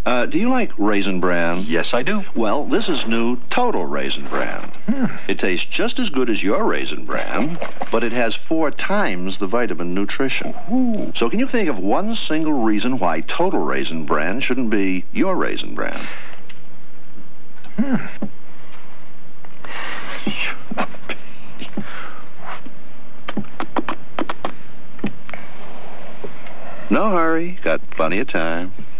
Do you like Raisin Bran? Yes, I do. Well, this is new Total Raisin Bran. It tastes just as good as your Raisin Bran, but it has 4 times the vitamin nutrition. Ooh. So can you think of one single reason why Total Raisin Bran shouldn't be your Raisin Bran? No hurry. Got plenty of time.